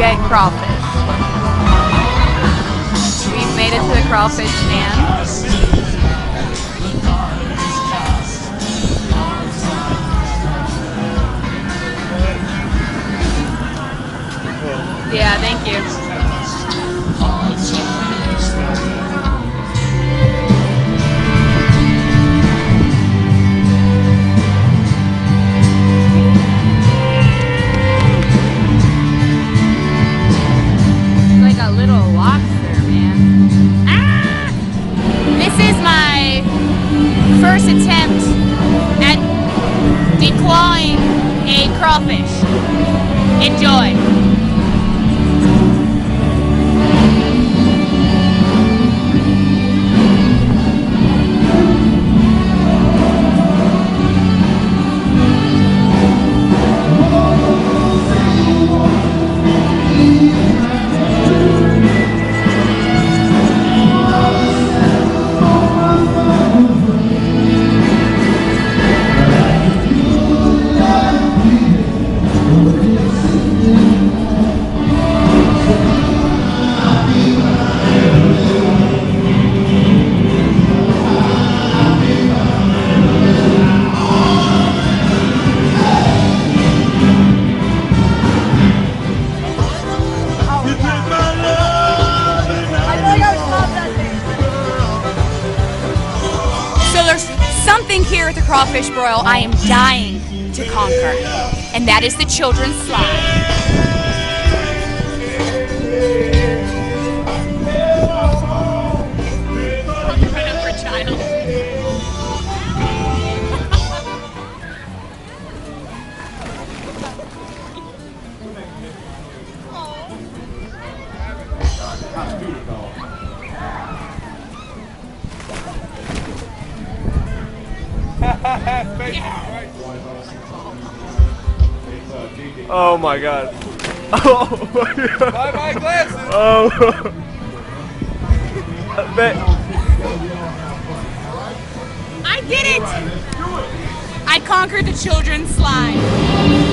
get crawfish. We've made it to the crawfish stand. Yeah, thank you. Like a little lobster, man. Ah! This is my first attempt at declawing a crawfish. Enjoy. Something here at the Crawfish Broil I am dying to conquer, and that is the children's slide. Oh my god. Oh my god. Bye bye glasses. Oh. I did it! I conquered the children's slide.